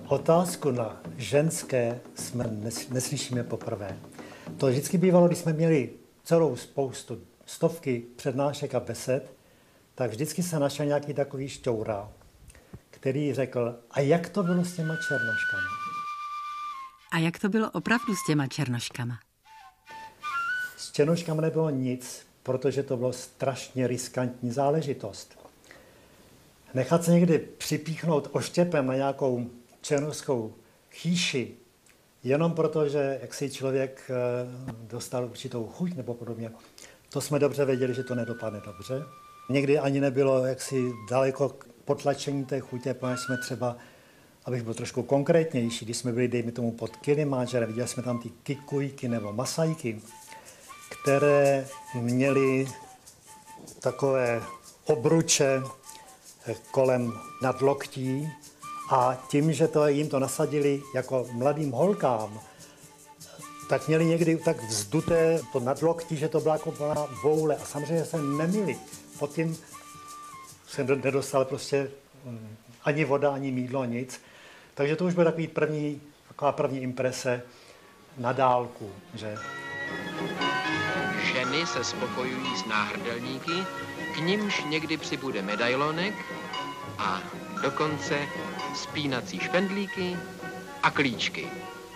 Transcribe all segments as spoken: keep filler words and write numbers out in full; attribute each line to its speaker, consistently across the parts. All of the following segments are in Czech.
Speaker 1: Otázku na ženské jsme neslyšíme poprvé. To vždycky bývalo, když jsme měli celou spoustu, stovky přednášek a besed, tak vždycky se našel nějaký takový šťoura, který řekl, a jak to bylo s těma černoškama?
Speaker 2: A jak to bylo opravdu s těma černoškama?
Speaker 1: S černoškama nebylo nic, protože to bylo strašně riskantní záležitost. Nechat se někdy připíchnout oštěpem na nějakou černošskou chýši, jenom proto, že jak si člověk dostal určitou chuť nebo podobně, to jsme dobře věděli, že to nedopadne dobře. Někdy ani nebylo jaksi daleko k potlačení té chutě, protože jsme třeba, abych byl trošku konkrétnější, když jsme byli, dejme tomu, pod Kilimádžarem, viděli jsme tam ty kikujky nebo masajky, které měly takové obruče kolem nadloktí a tím, že to jim to nasadili jako mladým holkám, tak měli někdy tak vzduté to nadloktí, že to byla jako plná boule a samozřejmě se nemili. Pod tím se nedostal prostě ani voda, ani mýdlo, nic. Takže to už byl takový první, taková první imprese na dálku, že?
Speaker 3: Ženy se spokojují s náhrdelníky, k nimž někdy přibude medailonek a dokonce spínací špendlíky a klíčky.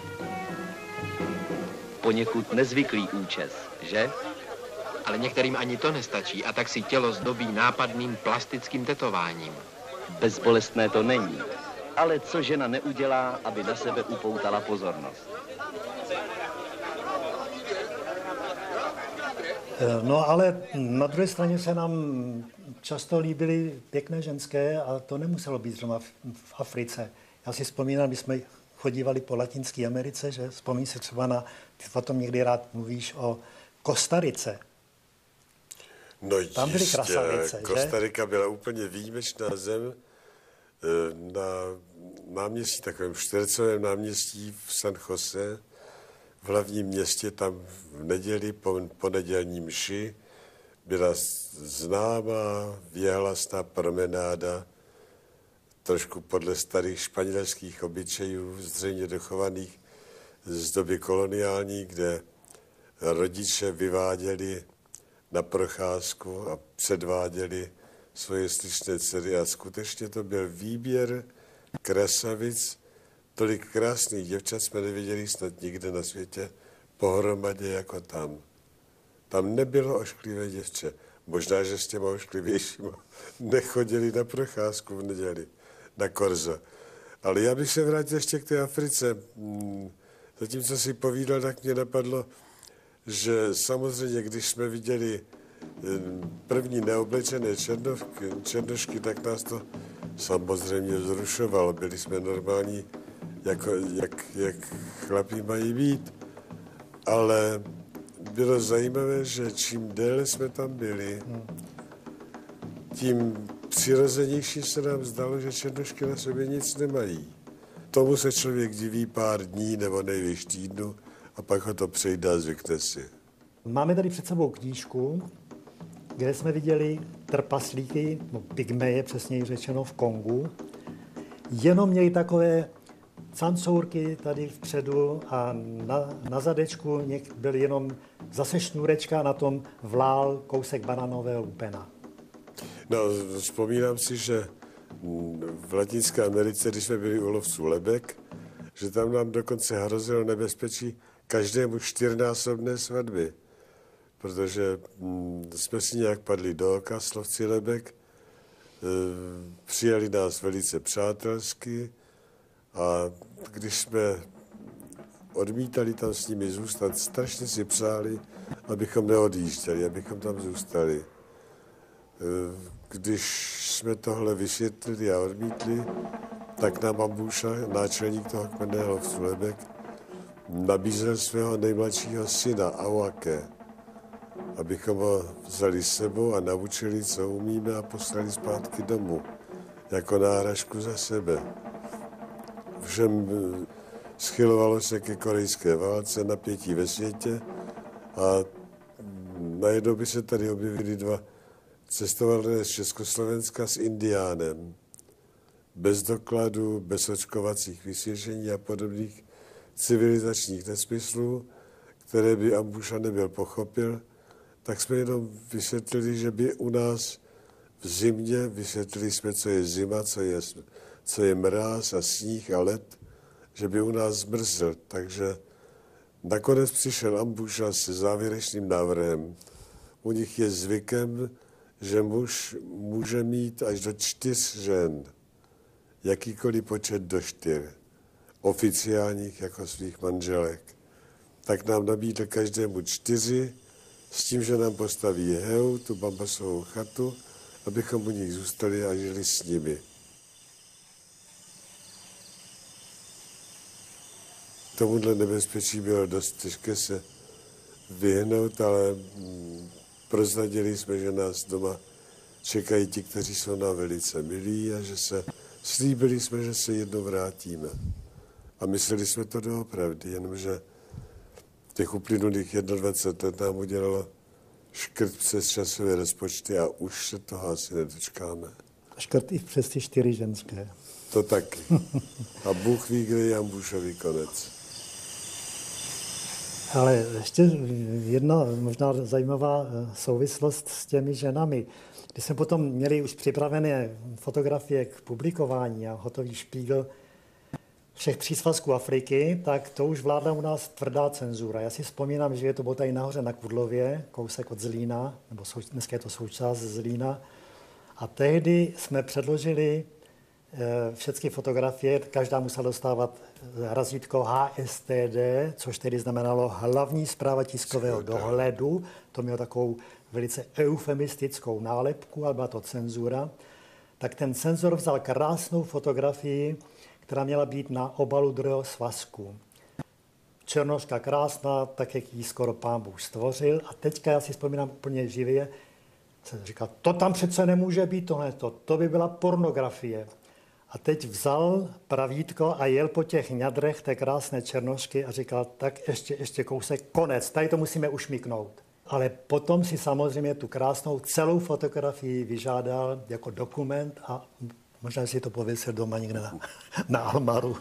Speaker 4: Poněkud nezvyklý účes, že?
Speaker 3: Ale některým ani to nestačí a tak si tělo zdobí nápadným plastickým tetováním.
Speaker 4: Bezbolestné to není, ale co žena neudělá, aby na sebe upoutala pozornost?
Speaker 1: No ale na druhé straně se nám často líbily pěkné ženské a to nemuselo být zrovna v Africe. Já si vzpomínám, když jsme chodívali po Latinské Americe, že vzpomín se třeba na, ty o tom někdy rád mluvíš, o Kostarice.
Speaker 5: No
Speaker 1: tam byly
Speaker 5: jistě,
Speaker 1: krasavice,
Speaker 5: Kostarika byla úplně výjimečná zem. Na náměstí, takovém čtvercovém náměstí v San Jose, v hlavním městě, tam v neděli po, po nedělní mši byla známá věhlasná promenáda, trošku podle starých španělských obyčejů, zřejmě dochovaných z doby koloniální, kde rodiče vyváděli na procházku a předváděli svoje sličné dcery a skutečně to byl výběr krasavic. Tolik krásných děvčat jsme neviděli snad nikde na světě pohromadě jako tam. Tam nebylo ošklivé děvče. Možná, že s těma ošklivějšíma nechodili na procházku v neděli, na korzo. Ale já bych se vrátil ještě k té Africe. Zatímco si povídal, tak mě napadlo, že samozřejmě, když jsme viděli první neoblečené černošky, černošky, tak nás to samozřejmě vzrušovalo. Byli jsme normální, jako, jak, jak chlapí mají být. Ale bylo zajímavé, že čím déle jsme tam byli, tím přirozenější se nám zdalo, že černošky na sobě nic nemají. Tomu se člověk diví pár dní nebo nejvíc týdnu a pak ho to přejde a zvykne si.
Speaker 1: Máme tady před sebou knížku, kde jsme viděli trpaslíky, no pygmeje, přesněji řečeno, v Kongu. Jenom měli takové cancourky tady vpředu a na, na zadečku byl jenom zase šňůrečka a na tom vlál kousek bananového lupena.
Speaker 5: No, vzpomínám si, že v Latinské Americe, když jsme byli u lovců lebek, že tam nám dokonce hrozilo nebezpečí každému čtyřnásobné svatby, protože jsme si nějak padli do oka s lovci lebek, přijali nás velice přátelsky a když jsme odmítali tam s nimi zůstat, strašně si přáli, abychom neodjížděli, abychom tam zůstali. Když jsme tohle vysvětlili a odmítli, tak nám Ambuša, náčelník toho kmenného lovců lebek, nabízel svého nejmladšího syna, Awake, abychom ho vzali s sebou a naučili, co umíme a poslali zpátky domů, jako náhražku za sebe. Všem schylovalo se ke korejské válce, napětí ve světě a najednou by se tady objevili dva cestovali z Československa s Indiánem. bez dokladů, bez očkovacích vysvěšení a podobných civilizačních nesmyslů, které by Ambuša nebyl pochopil, tak jsme jenom vysvětlili, že by u nás v zimě, vysvětlili jsme, co je zima, co je, co je mráz a sníh a led, že by u nás zmrzl. Takže nakonec přišel Ambuša se závěrečným návrhem. U nich je zvykem, že muž může mít až do čtyř žen, jakýkoliv počet do čtyř, oficiálních jako svých manželek. Tak nám nabídl každému čtyři, s tím, že nám postaví heu, tu bambasovou chatu, abychom u nich zůstali a žili s nimi. Tomuhle nebezpečí bylo dost těžké se vyhnout, ale prozradili jsme, že nás doma čekají ti, kteří jsou nám velice milí a že se slíbili jsme, že se jednou vrátíme. A mysleli jsme to doopravdy, jenomže těch uplynulých dvacet jedna let nám udělalo škrt přes časové rozpočty a už se toho asi nedočkáme.
Speaker 1: Škrt i přes ty čtyři ženské.
Speaker 5: To taky. A Bůh ví, kde je Ambušový konec.
Speaker 1: Ale ještě jedna možná zajímavá souvislost s těmi ženami. Když jsme potom měli už připravené fotografie k publikování a hotový špígl všech tří svazků Afriky, tak to už vládla u nás tvrdá cenzura. Já si vzpomínám, že je to bylo tady nahoře na Kudlově, kousek od Zlína, nebo sou, dneska je to součást Zlína. A tehdy jsme předložili e, všechny fotografie, každá musela dostávat razítko H S T D, což tedy znamenalo hlavní správa tiskového dohledu. To mělo takovou velice eufemistickou nálepku, ale byla to cenzura. Tak ten cenzor vzal krásnou fotografii, která měla být na obalu druhého svazku. Černoška krásná, tak jak ji skoro Pán Bůh stvořil. A teďka, já si vzpomínám úplně živě, jsem říkal, to tam přece nemůže být tohle, to, to by byla pornografie. A teď vzal pravítko a jel po těch ňadrech té krásné černošky a říkal, tak ještě, ještě kousek, konec, tady to musíme ušmiknout. Ale potom si samozřejmě tu krásnou celou fotografii vyžádal jako dokument a možná si to pověsil doma někde na, na almaru.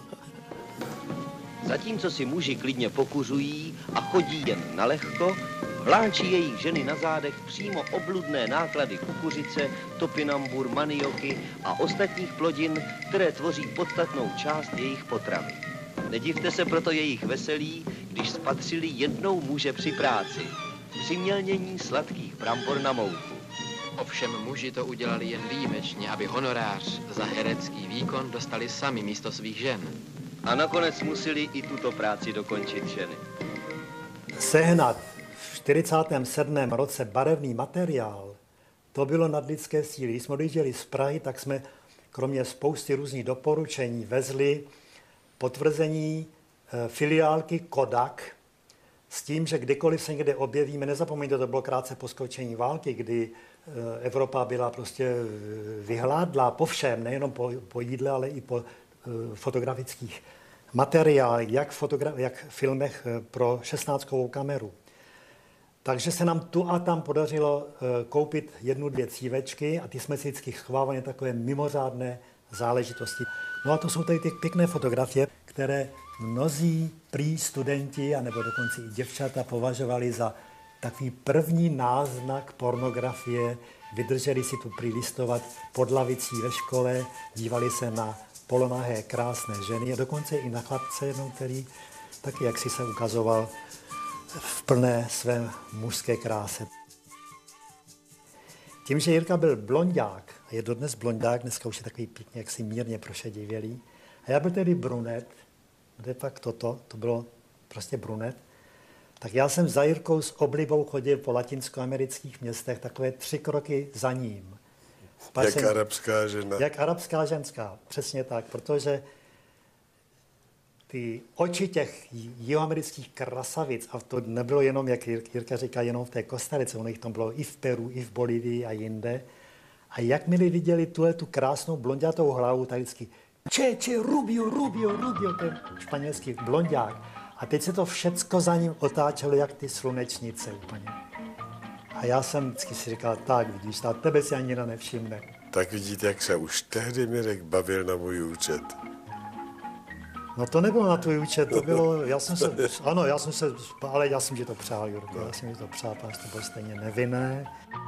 Speaker 4: Zatímco si muži klidně pokuřují a chodí jen na lehko, vláčí jejich ženy na zádech přímo obludné náklady kukuřice, topinambur, manioky a ostatních plodin, které tvoří podstatnou část jejich potravy. Nedivte se proto jejich veselí, když spatřili jednou muže při práci, při mělnění sladkých brambor na mouku.
Speaker 3: Ovšem muži to udělali jen výjimečně, aby honorář za herecký výkon dostali sami místo svých žen.
Speaker 4: A nakonec museli i tuto práci dokončit ženy.
Speaker 1: Sehnat v čtyřicátém sedmém roce barevný materiál, to bylo nadlidské síly. Když jsme odjížděli z Prahy, tak jsme kromě spousty různých doporučení vezli potvrzení e, filiálky Kodak s tím, že kdykoliv se někde objevíme, nezapomeňte, to bylo krátce po skončení války, kdy e, Evropa byla prostě vyhládlá po všem, nejenom po, po jídle, ale i po e, fotografických materiálech, jak, fotogra- jak v filmech e, pro šestnáctkovou kameru. Takže se nám tu a tam podařilo e, koupit jednu, dvě cívečky a ty jsme si vždycky schovávali takové mimořádné záležitosti. No a to jsou tady ty pěkné fotografie, které mnozí prý studenti, anebo dokonce i děvčata považovali za takový první náznak pornografie. Vydrželi si tu prilistovat pod lavicí ve škole, dívali se na polonahé krásné ženy a dokonce i na chlapce jednou, který taky jaksi se ukazoval v plné své mužské kráse. Tím, že Jirka byl blondák, a je dodnes blondák, dneska už je takový pěkně jaksi mírně prošedivělý, a já byl tedy brunet, kde pak toto, to bylo prostě brunet, tak já jsem za Jirkou s oblibou chodil po latinskoamerických městech takové tři kroky za ním. Pak
Speaker 5: jak
Speaker 1: jsem,
Speaker 5: arabská žena.
Speaker 1: Jak arabská ženská, přesně tak, protože ty oči těch jihoamerických krasavic, a to nebylo jenom, jak Jirka říká, jenom v té Kostarice, ono jich tam bylo i v Peru, i v Bolívii a jinde. A jakmile viděli tuhle tu krásnou blondětou hlavu, tak vždycky če, če, Rubio, Rubio, Rubio, ten španělský blonďák. A teď se to všecko za ním otáčelo, jak ty slunečnice úplně. A já jsem vždycky si říkal, tak vidíš, ta tebe si ani nevšimne.
Speaker 5: tak vidíte, jak se už tehdy Mirek bavil na můj účet.
Speaker 1: No to nebylo na tvůj účet, to bylo, já jsem se, ano, já jsem se, ale já jsem ti to přál, Jurko, já jsem ti to přál, protože to bylo stejně nevinné.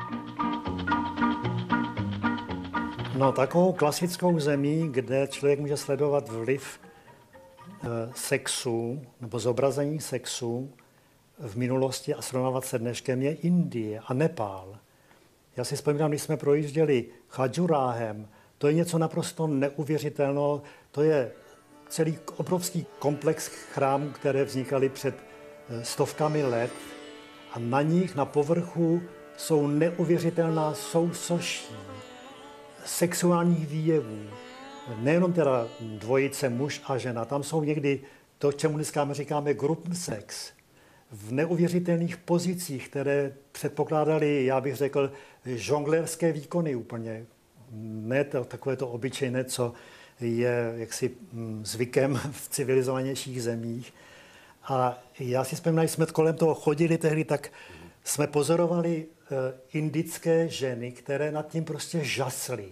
Speaker 1: No, takovou klasickou zemí, kde člověk může sledovat vliv e, sexu, nebo zobrazení sexu v minulosti a srovnávat se dneškem, je Indie a Nepál. Já si vzpomínám, když jsme projížděli Chajuráhem, to je něco naprosto neuvěřitelného, to je celý obrovský komplex chrámů, které vznikaly před stovkami let a na nich, na povrchu, jsou neuvěřitelná sousoší sexuálních výjevů. Nejenom teda dvojice muž a žena, tam jsou někdy to, čemu dneska my říkáme group sex, v neuvěřitelných pozicích, které předpokládaly, já bych řekl, žonglérské výkony úplně. Ne to, takové to obyčejné, co je jaksi zvykem v civilizovanějších zemích. A já si vzpomínám, když jsme kolem toho chodili tehdy, tak jsme pozorovali indické ženy, které nad tím prostě žasly.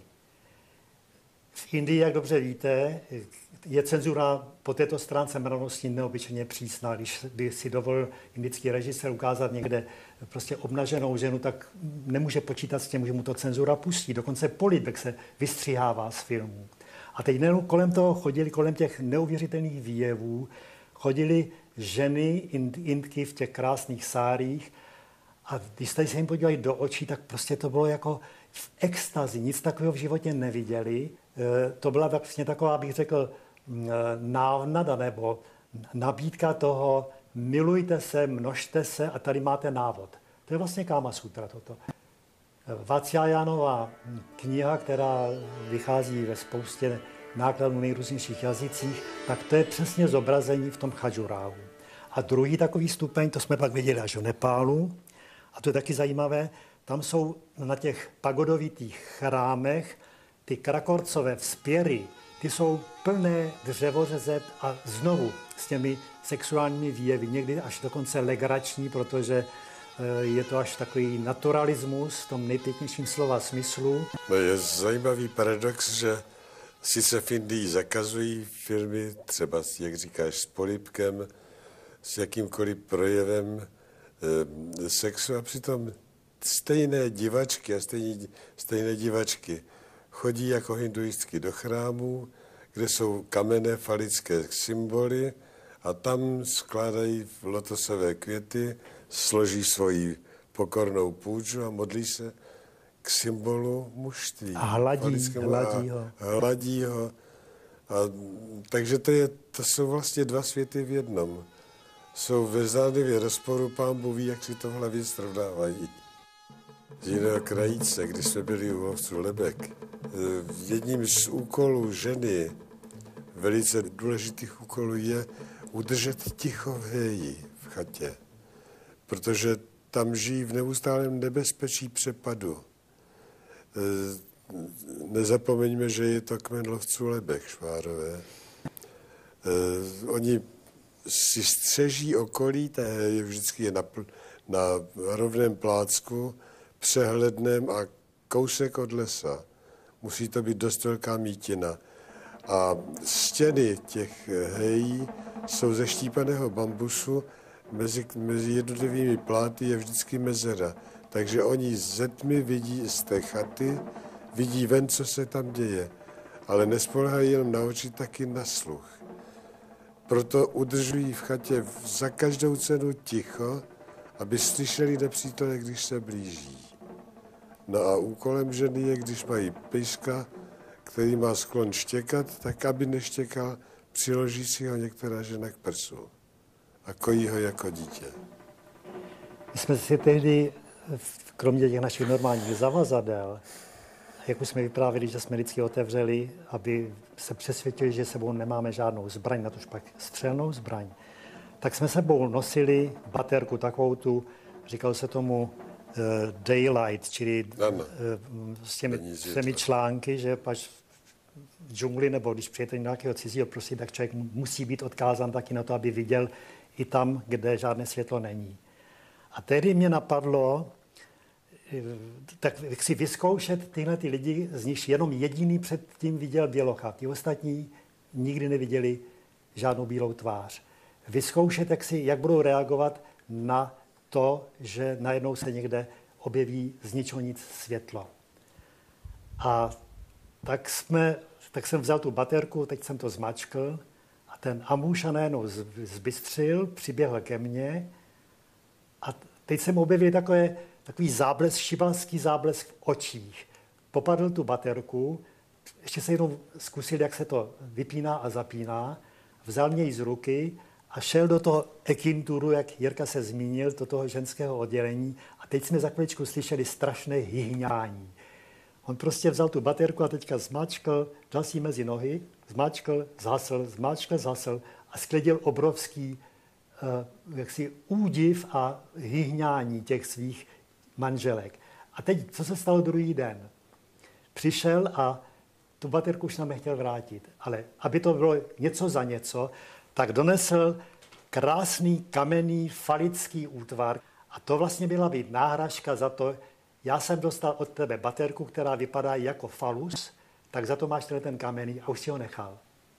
Speaker 1: V Indii, jak dobře víte, je cenzura po této stránce mravnosti neobyčejně přísná. Když by si dovolil indický režisér ukázat někde prostě obnaženou ženu, tak nemůže počítat s tím, že mu to cenzura pustí. Dokonce polibek se vystřihává z filmů. A teď nejenom kolem toho chodili, kolem těch neuvěřitelných výjevů, chodili ženy, Indky v těch krásných sárích a když jste se jim podívali do očí, tak prostě to bylo jako v extazi, nic takového v životě neviděli. To byla vlastně taková, bych řekl, návnada nebo nabídka toho, milujte se, množte se a tady máte návod. To je vlastně Kama Sutra toto. Vatsyáyanova kniha, která vychází ve spoustě nákladů v nejrůznějších jazycích, tak to je přesně zobrazení v tom Chajuráhu. A druhý takový stupeň, to jsme pak viděli až v Nepálu, a to je taky zajímavé, tam jsou na těch pagodovitých chrámech ty krakorcové vzpěry, ty jsou plné dřevořezet a znovu s těmi sexuálními výjevy, někdy až dokonce legrační, protože je to až takový naturalismus v tom nejpěknějším slova smyslu.
Speaker 5: No je zajímavý paradox, že sice v Indii zakazují filmy, třeba, jak říkáš, s polibkem, s jakýmkoliv projevem e, sexu a přitom stejné divačky a stejné, stejné divačky chodí jako hinduistky do chrámů, kde jsou kamenné falické symboly a tam skládají lotosové květy, složí svoji pokornou půjču a modlí se k symbolu mužství.
Speaker 1: A hladí, hladí ho.
Speaker 5: A hladí ho. A, takže to, je, to jsou vlastně dva světy v jednom. Jsou ve zdánlivě rozporu, Pán Bůh ví, jak si to v hlavě srovnávají. Z jiného krajíce, když jsme byli u lovců lebek, jedním z úkolů ženy, velice důležitých úkolů, je udržet ticho v héji, v chatě. Protože tam žijí v neustálém nebezpečí přepadu. Nezapomeňme, že je to kmen lovců lebek, Švárové. Oni si střeží okolí, to je vždycky je na, na rovném plácku, přehledném a kousek od lesa. Musí to být dost velká mítina. A stěny těch hejí jsou ze štípaného bambusu, mezi, mezi jednotlivými pláty je vždycky mezera. Takže oni ze tmy vidí z té chaty, vidí ven, co se tam děje. Ale nespoléhají jenom na oči, taky na sluch. Proto udržují v chatě za každou cenu ticho, aby slyšeli nepřítele, když se blíží. No a úkolem ženy je, když mají pejska, který má sklon štěkat, tak aby neštěkal, přiloží si ho některá žena k prsu a kojí ho jako dítě.
Speaker 1: My jsme si tehdy, kromě těch našich normálních zavazadel, jak už jsme vyprávěli, že jsme vždycky otevřeli, aby se přesvědčili, že sebou nemáme žádnou zbraň, natož pak střelnou zbraň, tak jsme sebou nosili baterku, takovou tu, říkalo se tomu uh, daylight, čili uh, s těmi, s těmi články, že až v džungli nebo když přijete nějakého cizího prostředí, tak člověk musí být odkázán taky na to, aby viděl i tam, kde žádné světlo není. A tehdy mě napadlo, tak si vyzkoušet tyhle ty lidi, z nich jenom jediný předtím viděl bělocha. Ti ostatní nikdy neviděli žádnou bílou tvář. Vyzkoušet, jak, si, jak budou reagovat na to, že najednou se někde objeví z ničeho nic světlo. A tak, jsme, tak jsem vzal tu baterku, teď jsem to zmačkl a ten Amúša najednou zbystřil, přiběhl ke mně a teď jsem objevil takové, takový záblesk, šibalský záblesk v očích. Popadl tu baterku, ještě se jenom zkusil, jak se to vypíná a zapíná, vzal mě ji z ruky a šel do toho ekinturu, jak Jirka se zmínil, do toho ženského oddělení a teď jsme za chviličku slyšeli strašné hyhňání. On prostě vzal tu baterku a teďka zmáčkl, dal si mezi nohy, zmáčkl, zhasl, zmáčkl, zhasl a sklidil obrovský uh, jaksi údiv a hyhňání těch svých manželek. A teď, co se stalo druhý den? Přišel a tu baterku už nám nechtěl vrátit, ale aby to bylo něco za něco, tak donesl krásný kamenný falický útvar a to vlastně byla být náhražka za to, já jsem dostal od tebe baterku, která vypadá jako falus, tak za to máš ten kamenný a už si ho nechal.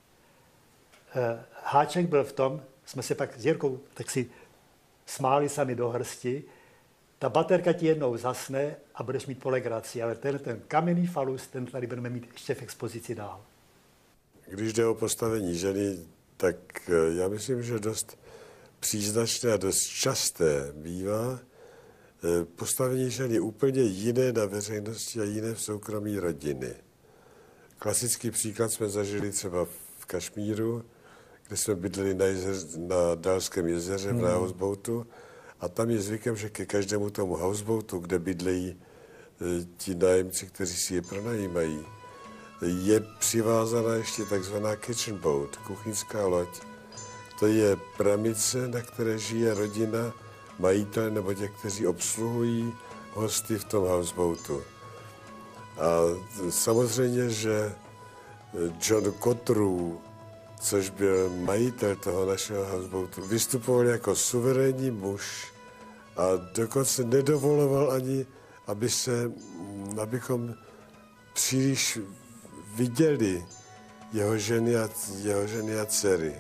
Speaker 1: Háček byl v tom, jsme se pak s Jirkou tak si smáli sami do hrsti, ta baterka ti jednou zasne a budeš mít po legraci, ale ten, ten kamenný falus, ten tady budeme mít ještě v expozici dál.
Speaker 5: Když jde o postavení ženy, tak já myslím, že dost příznačné a dost časté bývá postavení ženy úplně jiné na veřejnosti a jiné v soukromí rodiny. Klasický příklad jsme zažili třeba v Kašmíru, kde jsme bydleli na, jezer, na Dalském jezeře hmm. na houseboatu a tam je zvykem, že ke každému tomu houseboatu, kde bydlejí ti nájemci, kteří si je pronajímají, je přivázaná ještě takzvaná kitchen boat, kuchyňská loď. To je pramice, na které žije rodina, majitel nebo těch, kteří obsluhují hosty v tom houseboatu. A samozřejmě, že John Cottrell, což byl majitel toho našeho houseboatu, vystupoval jako suverénní muž a dokonce nedovoloval ani, aby se, abychom příliš viděli jeho ženy a, jeho ženy a dcery.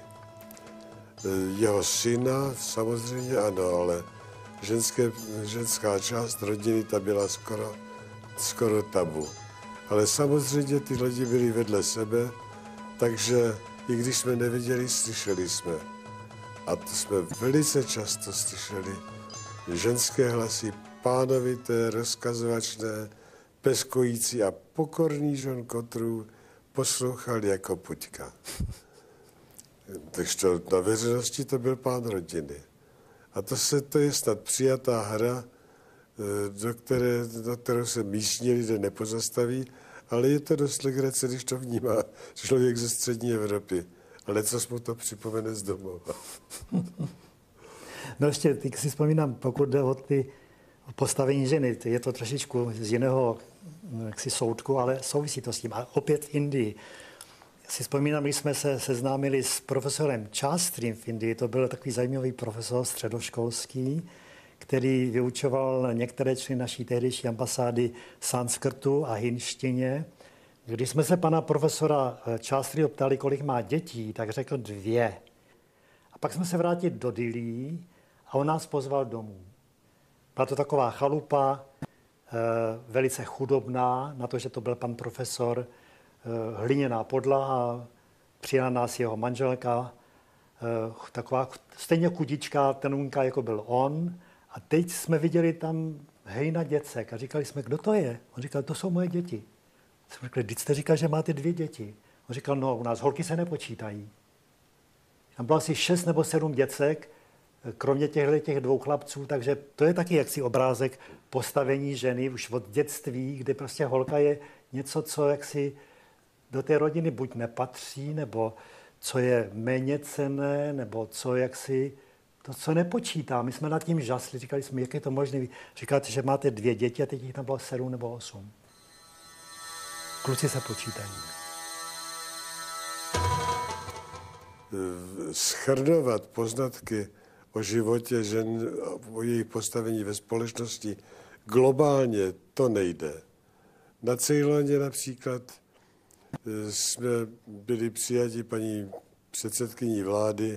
Speaker 5: Jeho syna samozřejmě ano, ale ženské, ženská část rodiny ta byla skoro, skoro tabu. Ale samozřejmě ty lidi byli vedle sebe, takže i když jsme neviděli, slyšeli jsme. A to jsme velice často slyšeli ženské hlasy, pánovité, rozkazovačné, peskojící a pokorný John Cottrell poslouchal jako puťka. Takže to, na veřejnosti to byl pán rodiny. A to, se, to je snad přijatá hra, do, které, do kterou se místní lidé nepozastaví, ale je to dost legrace, když to vnímá člověk ze střední Evropy. Ale co mu to připomene z domova.
Speaker 1: No ještě, teď si vzpomínám, pokud jde o ty postavení ženy, je to trošičku z jiného jaksi soudku, ale souvisí to s tím. A opět v Indii. Si vzpomínám, když jsme se seznámili s profesorem Chastrym v Indii, to byl takový zajímavý profesor středoškolský, který vyučoval některé členy naší tehdejší ambasády sanskrtu a hinštině. Když jsme se pana profesora Chastryho ptali, kolik má dětí, tak řekl dvě. A pak jsme se vrátili do Dillí a on nás pozval domů. Byla to taková chalupa, velice chudobná, na to, že to byl pan profesor, hliněná podlaha, přijela nás jeho manželka, taková stejně chudičká tenunka, jako byl on. A teď jsme viděli tam hejna děcek a říkali jsme, kdo to je? On říkal, to jsou moje děti. Jsme řekli, vždyť jste říkal, že máte dvě děti. On říkal, no, u nás holky se nepočítají. Tam bylo asi šest nebo sedm děcek, kromě těchto těch dvou chlapců, takže to je taky jaksi obrázek postavení ženy už od dětství, kde prostě holka je něco, co jaksi do té rodiny buď nepatří, nebo co je méně cenné, nebo co jaksi, to, co nepočítá. My jsme nad tím žasli, říkali jsme, jak je to možné. Říkáte, že máte dvě děti a teď jich tam bylo sedm nebo osm. Kluci se počítají.
Speaker 5: Shrnovat poznatky o životě žen, o jejich postavení ve společnosti, globálně to nejde. Na Ceyloně například jsme byli přijati paní předsedkyní vlády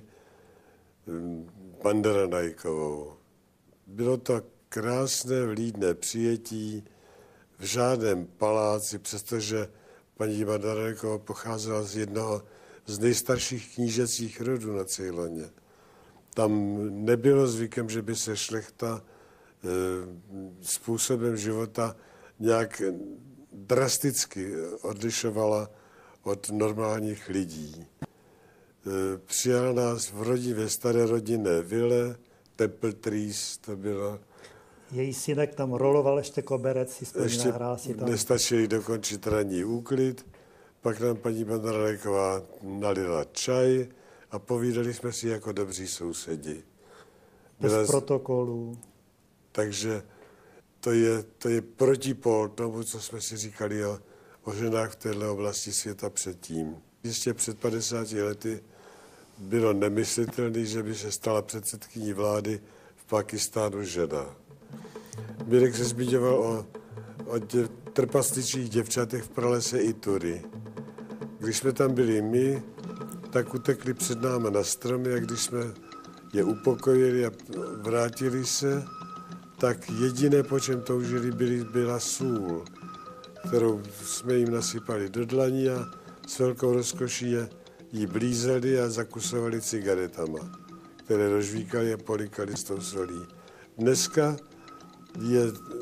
Speaker 5: Bandaranaikeovou. Bylo to krásné, vlídné přijetí v žádném paláci, přestože paní Bandaranaiková pocházela z jednoho z nejstarších knížecích rodů na Ceyloně. Tam nebylo zvykem, že by se šlechta e, způsobem života nějak drasticky odlišovala od normálních lidí. E, přijala nás v rodině, ve staré rodinné vile, Temple Trees to bylo.
Speaker 1: Její synek tam roloval ještě koberec, si vzpomíná, hrál si tam.
Speaker 5: Nestačili dokončit ranní úklid, pak nám paní Bandaranaiková nalila čaj a povídali jsme si jako dobří sousedi.
Speaker 1: Bez
Speaker 5: Byla...
Speaker 1: protokolů.
Speaker 5: Takže to je, to je protipol tomu, co jsme si říkali o, o ženách v této oblasti světa předtím. Ještě před padesáti lety bylo nemyslitelné, že by se stala předsedkyní vlády v Pakistánu žena. Mirek se zmiňoval o, o děv, trpasličích děvčatech v pralese Ituri. Když jsme tam byli my, tak utekli před náma na stromy a když jsme je upokojili a vrátili se, tak jediné, po čem toužili, byli, byla sůl, kterou jsme jim nasypali do dlaní a s velkou rozkoší je jí blízeli a zakusovali cigaretama, které rozžvíkali a polikali s tou solí. Dneska je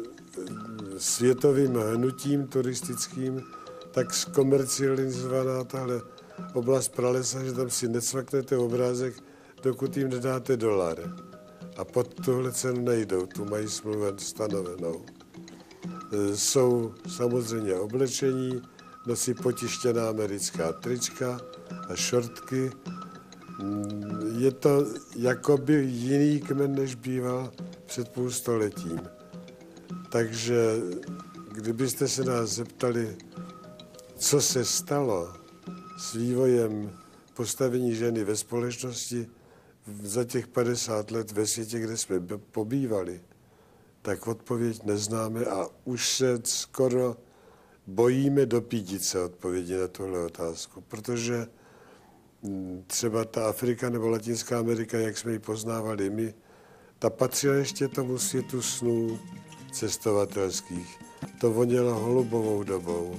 Speaker 5: světovým hnutím turistickým tak zkomercializovaná tahle oblast pralesa, že tam si necvaknete obrázek, dokud jim nedáte dolar. A pod tuhle cenu nejdou, tu mají smlouvu stanovenou. Jsou samozřejmě oblečení, nosí potištěná americká trička a šortky. Je to jakoby jiný kmen, než býval před půl stoletím. Takže kdybyste se nás zeptali, co se stalo s vývojem postavení ženy ve společnosti za těch padesát let ve světě, kde jsme pobývali, tak odpověď neznáme a už se skoro bojíme dopídit se odpovědi na tuhle otázku, protože třeba ta Afrika nebo Latinská Amerika, jak jsme ji poznávali my, ta patřila ještě tomu světu snů cestovatelských. To vonělo holubovou dobou.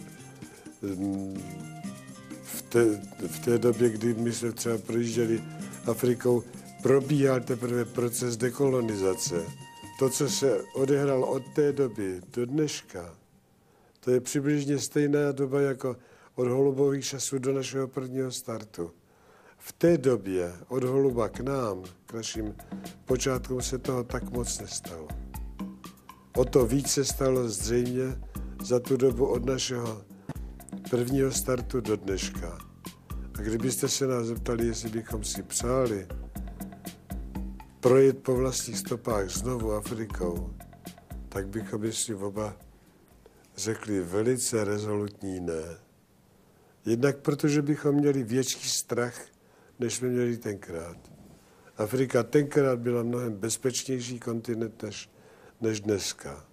Speaker 5: V té, v té době, kdy my jsme třeba projížděli Afrikou, probíhal teprve proces dekolonizace. To, co se odehralo od té doby do dneška, to je přibližně stejná doba jako od holubových časů do našeho prvního startu. V té době od holuba k nám, k našim počátkům, se toho tak moc nestalo. O to víc se stalo zřejmě za tu dobu od našeho prvního startu do dneška. A kdybyste se nás zeptali, jestli bychom si přáli projet po vlastních stopách znovu Afrikou, tak bychom si oba řekli velice rezolutní ne. Jednak protože bychom měli větší strach, než jsme měli tenkrát. Afrika tenkrát byla mnohem bezpečnější kontinent než, než dneska.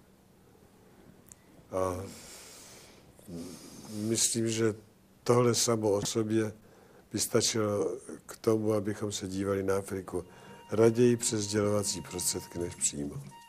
Speaker 5: A myslím, že tohle samo o sobě by stačilo k tomu, abychom se dívali na Afriku raději přes sdělovací prostředky než přímo.